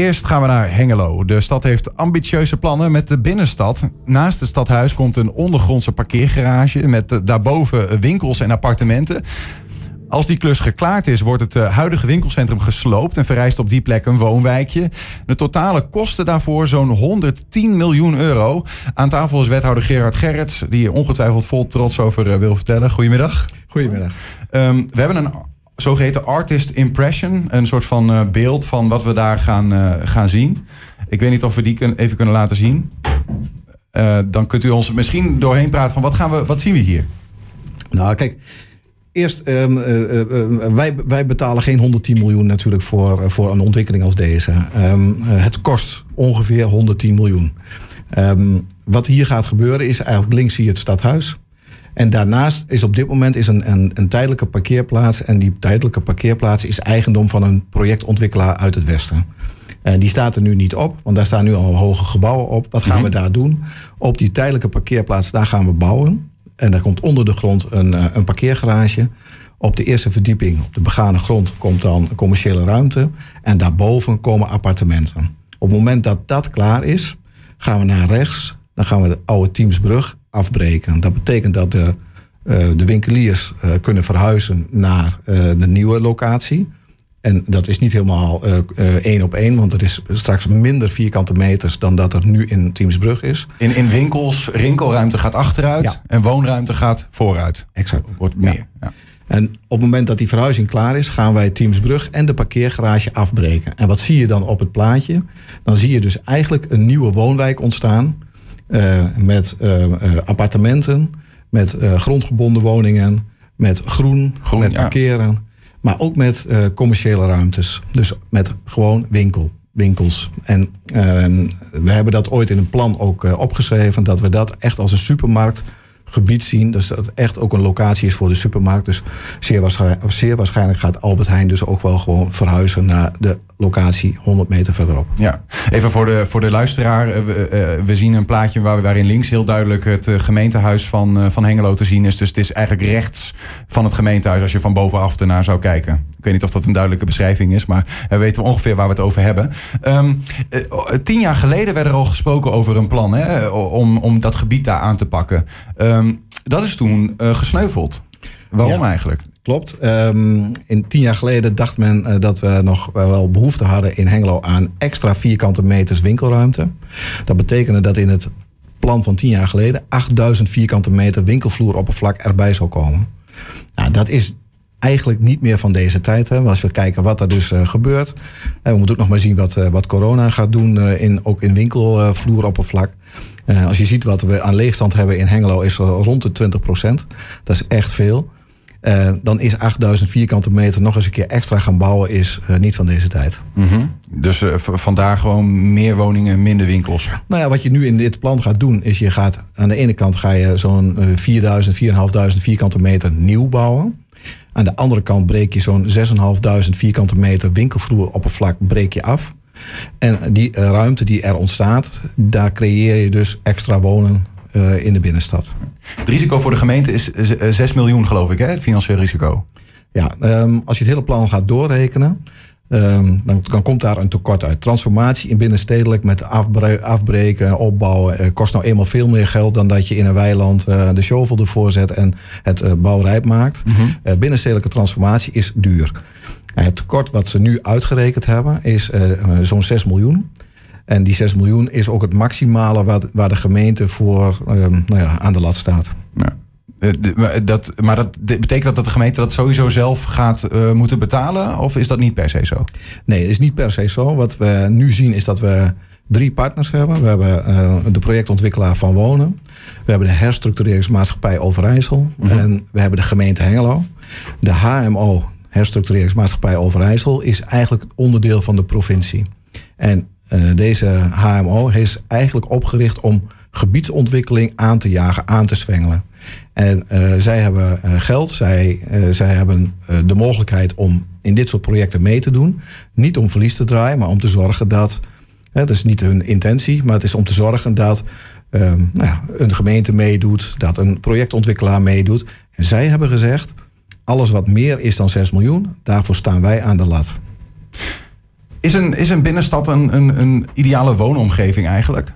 Eerst gaan we naar Hengelo. De stad heeft ambitieuze plannen met de binnenstad. Naast het stadhuis komt een ondergrondse parkeergarage met daarboven winkels en appartementen. Als die klus geklaard is, wordt het huidige winkelcentrum gesloopt en verrijst op die plek een woonwijkje. De totale kosten daarvoor zo'n 110 miljoen euro. Aan tafel is wethouder Gerard Gerrits, die ongetwijfeld vol trots over wil vertellen. Goedemiddag. Goedemiddag. We hebben een zogeheten artist impression, een soort van beeld van wat we daar gaan zien. Ik weet niet of we die even kunnen laten zien. Dan kunt u ons misschien doorheen praten van wat zien we hier? Nou, kijk. Eerst, wij betalen geen 110 miljoen natuurlijk voor een ontwikkeling als deze. Het kost ongeveer 110 miljoen. Wat hier gaat gebeuren is eigenlijk links zie je het stadhuis. En daarnaast is op dit moment een tijdelijke parkeerplaats. En die tijdelijke parkeerplaats is eigendom van een projectontwikkelaar uit het westen. Die staat er nu niet op, want daar staan nu al hoge gebouwen op. Wat gaan we daar doen? Op die tijdelijke parkeerplaats, daar gaan we bouwen. En daar komt onder de grond een parkeergarage. Op de eerste verdieping, op de begane grond, komt dan commerciële ruimte. En daarboven komen appartementen. Op het moment dat dat klaar is, gaan we naar rechts. Dan gaan we de oude Teamsbrug afbreken. Dat betekent dat de winkeliers kunnen verhuizen naar de nieuwe locatie. En dat is niet helemaal 1 op 1, want er is straks minder vierkante meters dan dat er nu in Teamsbrug is. In winkels, winkelruimte gaat achteruit en woonruimte gaat vooruit. Exact. Wordt meer. Ja. En op het moment dat die verhuizing klaar is, gaan wij Teamsbrug en de parkeergarage afbreken. En wat zie je dan op het plaatje? Dan zie je dus eigenlijk een nieuwe woonwijk ontstaan met appartementen, met grondgebonden woningen, met groen met parkeren. Maar ook met commerciële ruimtes. Dus met gewoon winkels. En we hebben dat ooit in een plan ook opgeschreven. Dat we dat echt als een supermarktgebied zien. Dus dat het echt ook een locatie is voor de supermarkt. Dus zeer waarschijnlijk gaat Albert Heijn dus ook wel gewoon verhuizen naar de locatie 100 meter verderop. Ja, even voor de luisteraar. We zien een plaatje waarin links heel duidelijk het gemeentehuis van Hengelo te zien is. Dus het is eigenlijk rechts van het gemeentehuis als je van bovenaf ernaar zou kijken. Ik weet niet of dat een duidelijke beschrijving is, maar we weten ongeveer waar we het over hebben. 10 jaar geleden werd er al gesproken over een plan om dat gebied daar aan te pakken. Dat is toen gesneuveld. Waarom eigenlijk? Klopt. 10 jaar geleden dacht men dat we nog wel behoefte hadden in Hengelo aan extra vierkante meters winkelruimte. Dat betekende dat in het plan van 10 jaar geleden 8000 vierkante meter winkelvloeroppervlak erbij zou komen. Nou, dat is eigenlijk niet meer van deze tijd. Hè. Als we kijken wat er dus gebeurt. We moeten ook nog maar zien wat corona gaat doen, ook in winkelvloeroppervlak. Als je ziet wat we aan leegstand hebben in Hengelo is rond de 20%. Dat is echt veel. Dan is 8000 vierkante meter nog eens een keer extra gaan bouwen is niet van deze tijd. Mm-hmm. Dus vandaar gewoon meer woningen, minder winkels. Nou ja, wat je nu in dit plan gaat doen is je gaat aan de ene kant ga je zo'n 4.500 vierkante meter nieuw bouwen. Aan de andere kant breek je zo'n 6.500 vierkante meter winkelvloeroppervlak breek je af. En die ruimte die er ontstaat, daar creëer je dus extra wonen in de binnenstad. Het risico voor de gemeente is 6 miljoen, geloof ik, hè? Het financieel risico. Ja, als je het hele plan gaat doorrekenen, dan komt daar een tekort uit. Transformatie in binnenstedelijk met afbreken, opbouwen kost nou eenmaal veel meer geld dan dat je in een weiland de shovel ervoor zet en het bouwrijp maakt. Mm-hmm. Binnenstedelijke transformatie is duur. Het tekort wat ze nu uitgerekend hebben is zo'n 6 miljoen. En die 6 miljoen is ook het maximale waar de gemeente voor aan de lat staat. Ja. Maar dat betekent dat de gemeente dat sowieso zelf gaat moeten betalen? Of is dat niet per se zo? Nee, het is niet per se zo. Wat we nu zien is dat we 3 partners hebben. We hebben de projectontwikkelaar Van Wonen. We hebben de herstructureringsmaatschappij Overijssel. Mm-hmm. En we hebben de gemeente Hengelo. De HMO, herstructureringsmaatschappij Overijssel, is eigenlijk onderdeel van de provincie. En deze HMO is eigenlijk opgericht om gebiedsontwikkeling aan te jagen, aan te zwengelen. En zij hebben geld, zij hebben de mogelijkheid om in dit soort projecten mee te doen. Niet om verlies te draaien, maar om te zorgen dat, dat is niet hun intentie, maar het is om te zorgen dat een gemeente meedoet, dat een projectontwikkelaar meedoet. En zij hebben gezegd, alles wat meer is dan 6 miljoen, daarvoor staan wij aan de lat. Is een binnenstad een ideale woonomgeving eigenlijk?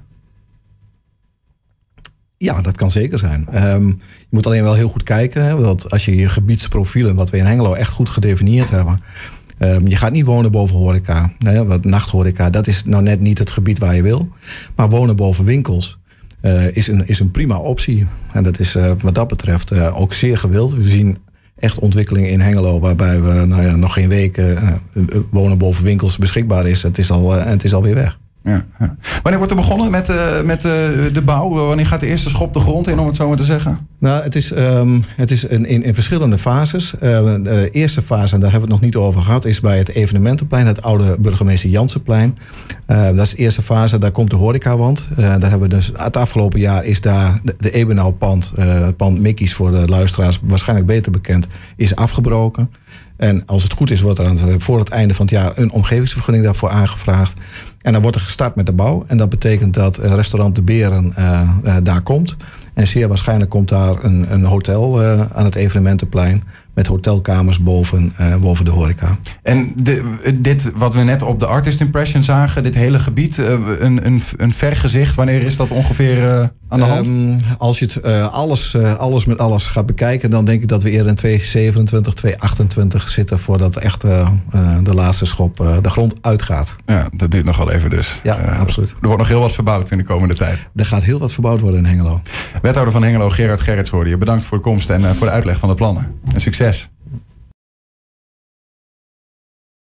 Ja, dat kan zeker zijn. Je moet alleen wel heel goed kijken. Hè, dat als je gebiedsprofielen, wat we in Hengelo echt goed gedefinieerd hebben. Je gaat niet wonen boven horeca. Wat nachthoreca, dat is nou net niet het gebied waar je wil. Maar wonen boven winkels is een prima optie. En dat is wat dat betreft ook zeer gewild. We zien echt ontwikkelingen in Hengelo waarbij we nog geen week wonen boven winkels beschikbaar is. Het is alweer weg. Ja. Wanneer wordt er begonnen met de bouw? Wanneer gaat de eerste schop de grond in, om het zo maar te zeggen? Nou, het is in verschillende fases. De eerste fase, daar hebben we het nog niet over gehad, is bij het evenementenplein, het oude burgemeester Jansenplein. Dat is de eerste fase, daar komt de horecawand. Daar hebben we dus, het afgelopen jaar is daar de Ebenau-pand, het pand Mickey's voor de luisteraars waarschijnlijk beter bekend, is afgebroken. En als het goed is, wordt er voor het einde van het jaar een omgevingsvergunning daarvoor aangevraagd. En dan wordt er gestart met de bouw. En dat betekent dat restaurant De Beren daar komt. En zeer waarschijnlijk komt daar een hotel aan het evenementenplein. Met hotelkamers boven de horeca. En dit wat we net op de Artist Impression zagen, dit hele gebied, een vergezicht, wanneer is dat ongeveer aan de hand? Als je het alles met alles gaat bekijken, dan denk ik dat we eerder in 2027, 2028 zitten voordat echt de laatste schop de grond uitgaat. Ja, dat duurt nog wel even dus. Ja, absoluut. Er wordt nog heel wat verbouwd in de komende tijd. Er gaat heel wat verbouwd worden in Hengelo. Wethouder van Hengelo, Gerard Gerrits hoorde je. Bedankt voor de komst en voor de uitleg van de plannen. En succes.